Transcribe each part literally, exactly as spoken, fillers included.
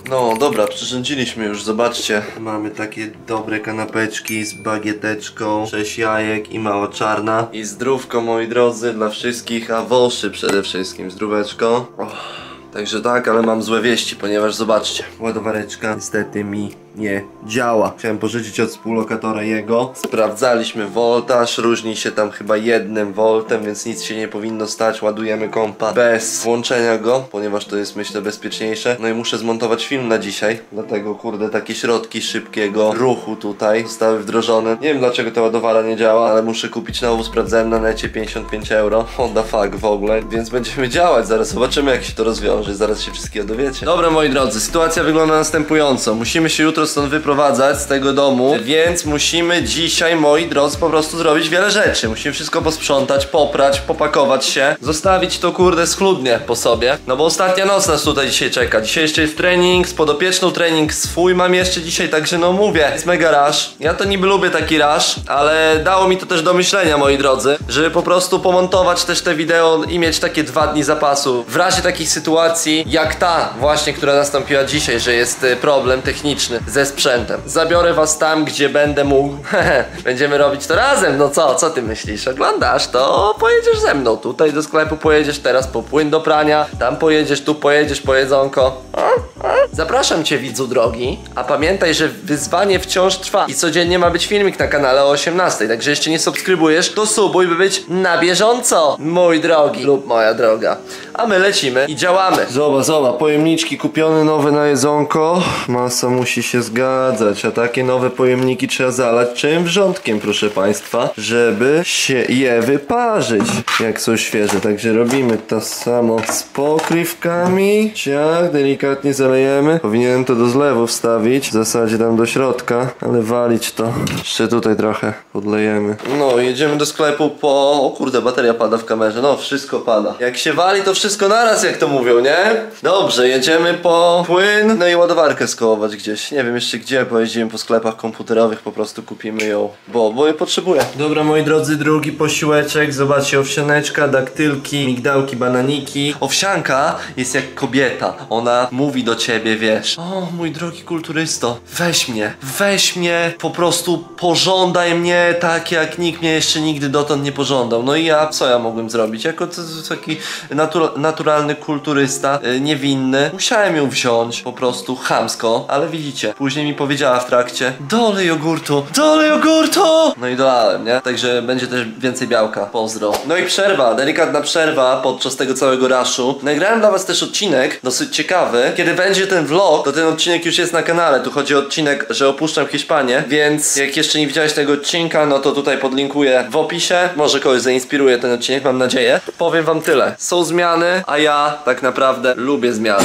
No dobra, przyrządziliśmy już, zobaczcie. Mamy takie dobre kanapeczki z bagieteczką, sześć jajek i mała czarna. I zdrówko, moi drodzy, dla wszystkich, a woszy przede wszystkim, zdróweczko. Oh. Także tak, ale mam złe wieści, ponieważ zobaczcie, ładowareczka niestety mi nie działa. Chciałem pożyczyć od współlokatora jego. Sprawdzaliśmy voltaż, różni się tam chyba jednym voltem, więc nic się nie powinno stać. Ładujemy kompa bez włączenia go, ponieważ to jest, myślę, bezpieczniejsze. No i muszę zmontować film na dzisiaj, dlatego kurde, takie środki szybkiego ruchu tutaj zostały wdrożone. Nie wiem, dlaczego ta ładowara nie działa, ale muszę kupić nową. Sprawdzałem na necie, pięćdziesiąt pięć euro. What the fuck w ogóle, więc będziemy działać. Zaraz zobaczymy, jak się to rozwiąże. Zaraz się wszystkiego dowiecie. Dobra, moi drodzy, sytuacja wygląda następująco. Musimy się jutro stąd wyprowadzać z tego domu, więc musimy dzisiaj, moi drodzy, po prostu zrobić wiele rzeczy. Musimy wszystko posprzątać, poprać, popakować się, zostawić to kurde schludnie po sobie, no bo ostatnia noc nas tutaj dzisiaj czeka. Dzisiaj jeszcze jest trening, z podopieczną trening swój mam jeszcze dzisiaj, także no mówię, jest mega rush. Ja to niby lubię taki rush, ale dało mi to też do myślenia, moi drodzy, żeby po prostu pomontować też te wideo i mieć takie dwa dni zapasu w razie takich sytuacji jak ta właśnie, która nastąpiła dzisiaj, że jest problem techniczny ze sprzętem. Zabiorę was tam, gdzie będę mógł. Będziemy robić to razem. No co, co ty myślisz? Oglądasz to? Pojedziesz ze mną. Tutaj do sklepu pojedziesz, teraz po płyn do prania. Tam pojedziesz, tu pojedziesz po jedzonko. Zapraszam cię, widzu drogi. A pamiętaj, że wyzwanie wciąż trwa i codziennie ma być filmik na kanale o osiemnastej. Także jeśli nie subskrybujesz, to subuj, by być na bieżąco, mój drogi lub moja droga. A my lecimy i działamy. Zobacz, zobacz, pojemniczki kupione nowe na jedzonko. Masa musi się zgadzać, a takie nowe pojemniki trzeba zalać czym? Wrzątkiem, proszę państwa, żeby się je wyparzyć, jak są świeże. Także robimy to samo z pokrywkami. Ciach, delikatnie zalejemy. Powinienem to do zlewu wstawić, w zasadzie tam do środka, ale walić to. Jeszcze tutaj trochę podlejemy. No, jedziemy do sklepu po... O kurde, bateria pada w kamerze. No, wszystko pada. Jak się wali, to wszystko naraz, jak to mówią, nie? Dobrze, jedziemy po płyn, no i ładowarkę skołować gdzieś. Nie wiem jeszcze gdzie, pojeździmy po sklepach komputerowych, po prostu kupimy ją, bo, bo je potrzebuję. Dobra, moi drodzy, drugi posiłeczek. Zobaczcie, owsianeczka, daktylki, migdałki, bananiki. Owsianka jest jak kobieta. Ona mówi do ciebie, wiesz: o, mój drogi kulturysto, weź mnie, weź mnie, po prostu pożądaj mnie tak, jak nikt mnie jeszcze nigdy dotąd nie pożądał. No i ja, co ja mogłem zrobić? Jako taki natura naturalny kulturysta, yy, niewinny, musiałem ją wziąć, po prostu chamsko, ale widzicie, później mi powiedziała w trakcie: dolej jogurtu, dolej jogurtu! No i dolałem, nie? Także będzie też więcej białka, pozdro. No i przerwa, delikatna przerwa podczas tego całego raszu. Nagrałem dla was też odcinek, dosyć ciekawy. Kiedy będzie ten vlog, to ten odcinek już jest na kanale. Tu chodzi o odcinek, że opuszczam Hiszpanię, więc jak jeszcze nie widziałeś tego odcinka, no to tutaj podlinkuję w opisie. Może kogoś zainspiruje ten odcinek, mam nadzieję. Powiem wam tyle. Są zmiany, a ja tak naprawdę lubię zmiany.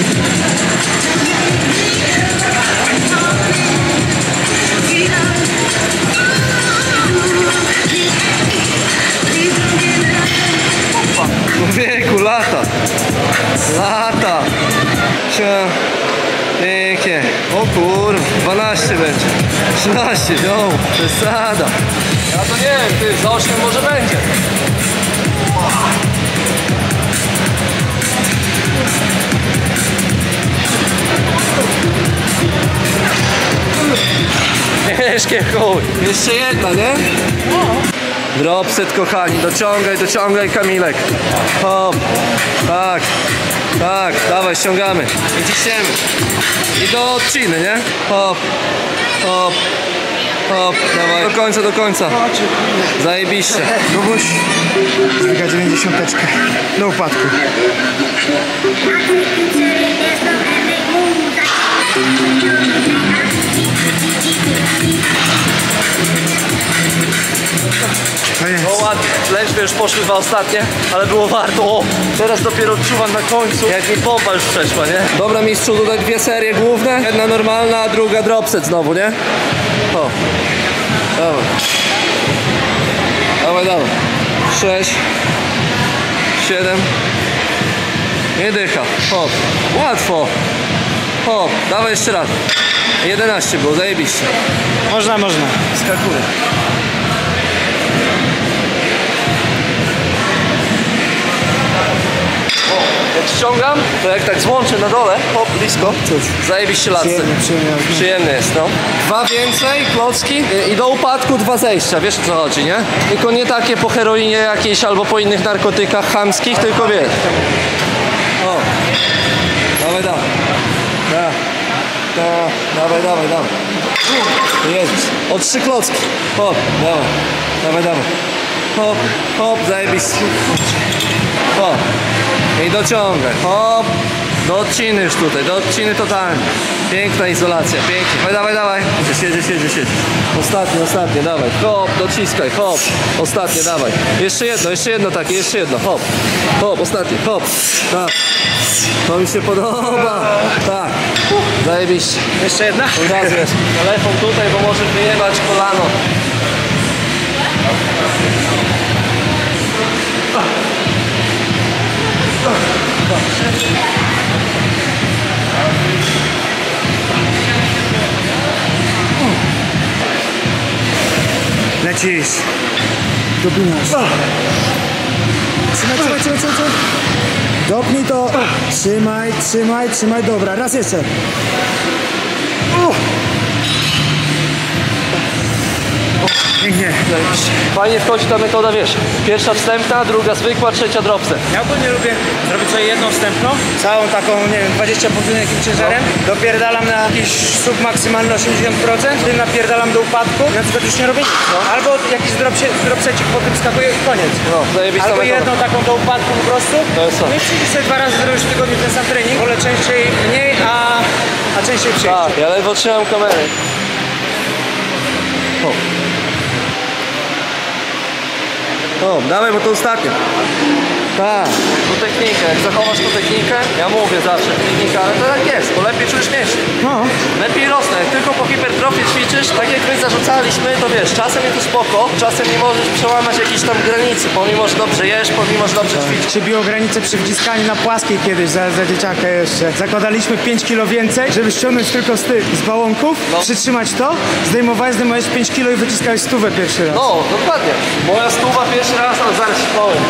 Wieku, lata, lata, cia, pięknie, o kurwa, dwanaście będzie, trzynaście, no, przesada. Ja to nie wiem, ty, za osiem może będzie. Ciężkie chuj. Jeszcze jedna, nie? Dropset, kochani, dociągaj, dociągaj, Kamilek. Hop, tak, tak, dawaj, ściągamy i ciśniemy. I do odciny, nie? Hop, hop, hop, dawaj, do końca, do końca. Zajebiście. Kubuś, zbiega dziewięćdziesiąteczkę, do upadku. No ładnie, lęczmy już poszły dwa ostatnie, ale było warto. O, teraz dopiero odczuwam na końcu, jak mi pompa już przeszła, nie? Dobra, mistrzu, tutaj dwie serie główne. Jedna normalna, a druga dropset znowu, nie? O, dawaj. Dawaj, dawaj. Sześć, siedem. Nie dycha, hop. Łatwo. Hop, dawaj jeszcze raz. jedenaście było, zajebiście. Można, można. Skakuję. O, jak ściągam, to jak tak złączę na dole, hop, blisko, zajebiście latce. Przyjemnie, przyjemnie. Przyjemny jest, no. Dwa więcej, klocki i do upadku dwa zejścia, wiesz o co chodzi, nie? Tylko nie takie po heroinie jakiejś albo po innych narkotykach chamskich, tylko wiesz. O, dawaj, dawaj. Da. Da. Dawaj, dawaj, dawaj. Jezus, o trzy klocki. Hop, dawaj, dawaj, dawaj. Hop, hop, zajebiście. Hop. I dociągaj. Hop. Do odciny już tutaj, do odciny totalnie. Piękna izolacja, pięknie. Dawaj, dawaj, dawaj. Siedzi, siedzi, siedzi. Ostatnie, ostatnie, dawaj. Hop, dociskaj, hop. Ostatnie, dawaj. Jeszcze jedno, jeszcze jedno takie, jeszcze jedno. Hop. Hop, ostatnie, hop. Tak. To mi się podoba. Tak. Zajebiście. Jeszcze jedna? Od razu jest. Telefon tutaj, bo może wyjebać kolano. Lecisz. Dopinasz. Trzymaj, trzymaj, trzymaj, trzymaj. Dopnij to. Trzymaj, trzymaj, trzymaj. Dobra, raz jeszcze. Pięknie. Fajnie wchodzi ta metoda, wiesz, pierwsza wstępna, druga zwykła, trzecia dropset. Ja ogólnie lubię zrobić sobie jedną wstępną, całą taką, nie wiem, dwadzieścia punktów jakim ciężarem, dopierdalam na jakiś sub maksymalny osiemdziesiąt procent, tym napierdalam do upadku i na przykład już nie robię nic, no. Albo jakiś dropsecik po tym skakuje i koniec. No, zajebista Albo metoda. jedną taką do upadku po prostu. To jest to. No i przyjdziesz sobie dwa razy zrobisz w tygodniu ten sam trening, wolę częściej mniej, a, a częściej przyjść. Tak, ja ledwo trzymam kamerę. O. O, dawaj, bo to ostatnie. Tak, tu technikę, jak zachowasz tą technikę, ja mówię zawsze technika, ale to tak jest, bo lepiej czujesz mięśnie. No. Lepiej rosnę, jak tylko po hipertrofie ćwiczysz, tak jak my zarzucaliśmy, to wiesz, czasem jest to spoko, czasem nie możesz przełamać jakiejś tam granicy, pomimo, że dobrze jesz, pomimo, że dobrze ćwiczysz. Przybiło granicę przy wciskaniu na płaskiej kiedyś, za, za dzieciaka jeszcze. Zakładaliśmy pięć kilo więcej, żeby ściągnąć tylko z tych, z bałonków, No. przytrzymać to, zdejmowałeś, zdejmowałeś pięć kilo i wyciskałeś stówę pierwszy raz. No, dokładnie. Moja stuwa pierwszy raz, ale zaraz się powiem.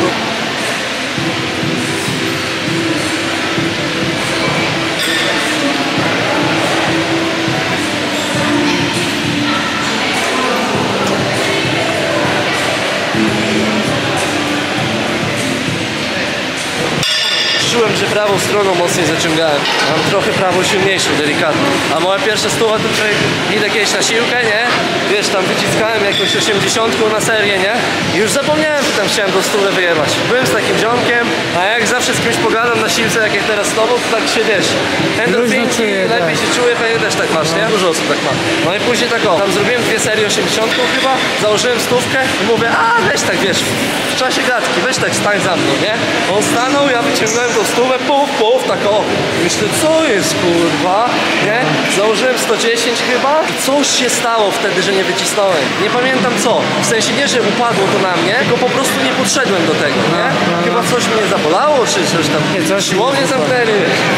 Czułem, że prawą stroną mocniej zaciągałem. Mam trochę prawą silniejszą, delikatnie. A moja pierwsza stuwa to człowiek idę kiedyś na siłkę, nie? Wiesz, tam wyciskałem jakąś osiemdziesiątką na serię, nie? I już zapomniałem, że tam chciałem tą stówę wyjebać. Byłem z takim ziomkiem, a jak zawsze z kimś pogadam na siłce, jak jak teraz z tobą, to tak się, wiesz, endorfinki, czuję, lepiej tak. się czuję, pewnie też tak masz, nie? Dużo osób tak ma. No i później tak o, tam zrobiłem dwie serie osiemdziesiątką chyba, założyłem stówkę i mówię, a weź tak, wiesz, w czasie gadki, weź tak stań za mną, nie? On stanął, ja wyciągnąłem tą stówę, puf, puf, tak o. Myślę, co jest, kurwa, nie? Założyłem sto dziesięć chyba i coś się stało wtedy, że nie wycisnąłem. Nie pamiętam co. W sensie nie, że upadło to na mnie, tylko po prostu nie podszedłem do tego, nie? Chyba coś mnie zabolało, czy coś tam. Nie, coś siłownię mi- zamknęli.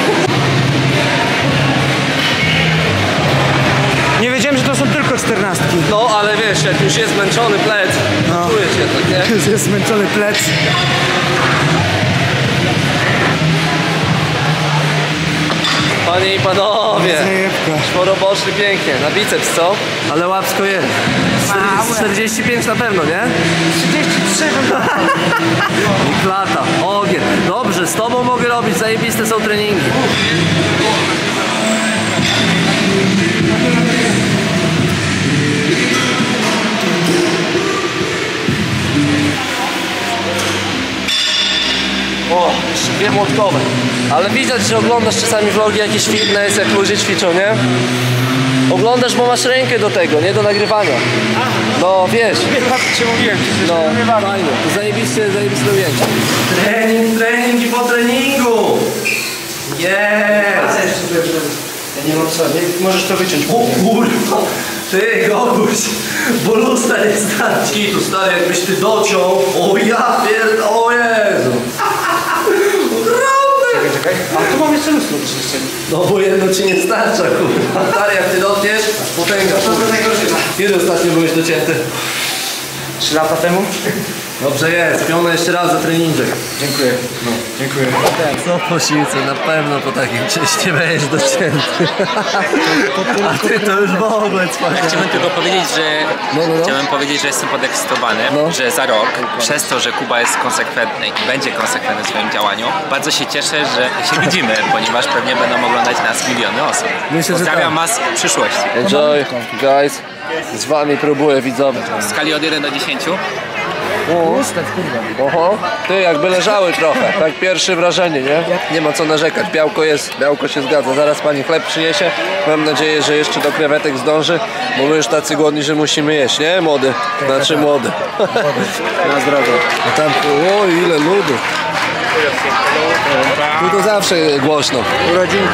Nie wiedziałem, że to są tylko czternastki. No, ale wiesz, jak już jest zmęczony plec, No. czuję się tak, nie? Już jest zmęczony plec. Panie i panowie, Zajebka. czworoboczny pięknie, na biceps co? Ale łapsko jest. czterdzieści, czterdzieści pięć na pewno, nie? trzydzieści trzy. I klata, ogień. Dobrze, z tobą mogę robić, zajebiste są treningi. O, jeszcze dwie młotkowe. Ale widać, że oglądasz czasami vlogi, jakiś fitness, jak ludzie ćwiczą, nie? Oglądasz, bo masz rękę do tego, nie do nagrywania. No wiesz. Chyba cię mówiłem. No, fajnie. To zajebiście, zajebiste ujęcie. Trening, trening i po treningu. Jest. Ja nie mam co, nie? Możesz to wyciąć. O kurwa. Ty, Goguś, bo luster jest taki. Tu stary, jakbyś ty dociął. O ja pierd... O Jezu. Czekaj, czekaj. A tu mam jeszcze lustro jeszcze. No bo jedno ci nie starcza, kurwa. Stary, jak ty dotniesz, potęga. To do najgorszego. Kiedy ostatnio byłeś docięty? Trzy lata temu? Dobrze jest, piona jeszcze raz za treninżek. Dziękuję. No, dziękuję. Co po siłce, na pewno po takim czyście będziesz docięty. A ty to już w ogóle cwaniak. Chciałbym tylko powiedzieć, że No, no, no. chciałbym powiedzieć, że jestem podekscytowany, No. że za rok, przez to, że Kuba jest konsekwentny i będzie konsekwentny w swoim działaniu, bardzo się cieszę, że się widzimy, ponieważ pewnie będą oglądać nas miliony osób. Myślę, że Pozdrawiam tak. was w przyszłości. Enjoy, guys. Z wami próbuję, widzowie. W skali od jeden do dziesięciu. Oho, ty jakby leżały trochę. Tak pierwsze wrażenie, nie? Nie ma co narzekać. Białko jest, białko się zgadza. Zaraz pani chleb przyniesie. Mam nadzieję, że jeszcze do krewetek zdąży, bo my już tacy głodni, że musimy jeść, nie? Młody. Znaczy młody. Na zdrowie. A tam, o ile ludu. Tu to zawsze głośno. Urodzinki.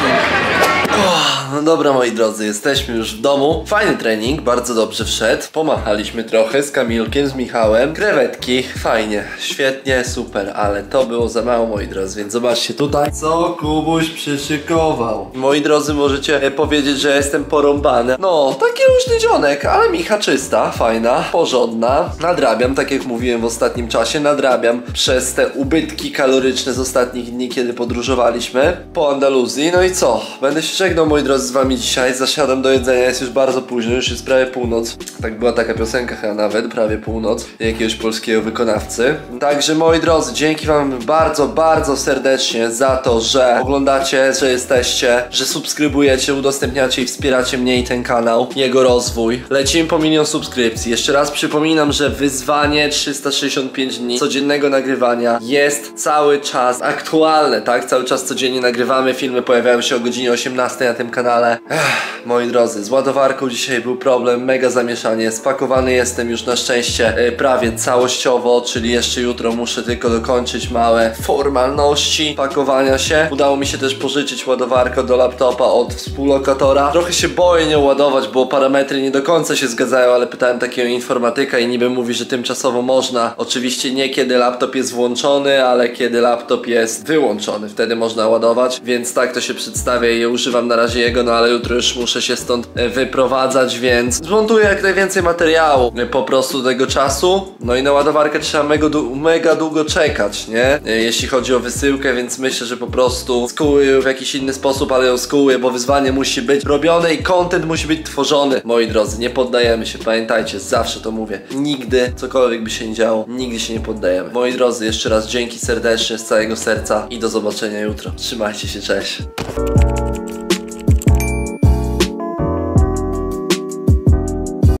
No dobra, moi drodzy, jesteśmy już w domu. Fajny trening, bardzo dobrze wszedł. Pomachaliśmy trochę z Kamilkiem, z Michałem. Krewetki, fajnie, świetnie, super, ale to było za mało, moi drodzy, więc zobaczcie tutaj, co Kubuś przyszykował. Moi drodzy, możecie powiedzieć, że jestem porąbany. No, taki luźny dzionek, ale Micha czysta, fajna, porządna. Nadrabiam, tak jak mówiłem w ostatnim czasie, nadrabiam przez te ubytki kaloryczne z ostatnich dni, kiedy podróżowaliśmy po Andaluzji. No i co? Będę się żegnał, moi drodzy, z wami dzisiaj. Zasiadam do jedzenia, jest już bardzo późno, już jest prawie północ. Tak była taka piosenka chyba nawet, prawie północ, jakiegoś polskiego wykonawcy. Także, moi drodzy, dzięki wam bardzo, bardzo serdecznie za to, że oglądacie, że jesteście, że subskrybujecie, udostępniacie i wspieracie mnie i ten kanał, jego rozwój. Lecimy po milion subskrypcji. Jeszcze raz przypominam, że wyzwanie trzysta sześćdziesiąt pięć dni codziennego nagrywania jest cały czas aktualne, tak? Cały czas codziennie nagrywamy, filmy pojawiają się o godzinie osiemnastej na tym kanale. Ech, moi drodzy, z ładowarką dzisiaj był problem, mega zamieszanie. Spakowany jestem już na szczęście e, prawie całościowo, czyli jeszcze jutro muszę tylko dokończyć małe formalności pakowania się. Udało mi się też pożyczyć ładowarkę do laptopa od współlokatora. Trochę się boję nie ładować, bo parametry nie do końca się zgadzają, ale pytałem takiego informatyka i niby mówi, że tymczasowo można. Oczywiście nie kiedy laptop jest włączony, ale kiedy laptop jest wyłączony, wtedy można ładować, więc tak to się przedstawia i używam na razie jego, no ale jutro już muszę się stąd e, wyprowadzać, więc zmontuję jak najwięcej materiału e, po prostu tego czasu. No i na ładowarkę trzeba mega, dłu- mega długo czekać, nie? E, jeśli chodzi o wysyłkę, więc myślę, że po prostu skuję w jakiś inny sposób, ale ją skuję, bo wyzwanie musi być robione i content musi być tworzony. Moi drodzy, nie poddajemy się, pamiętajcie, zawsze to mówię. Nigdy, cokolwiek by się nie działo, nigdy się nie poddajemy. Moi drodzy, jeszcze raz dzięki serdecznie z całego serca i do zobaczenia jutro. Trzymajcie się, cześć.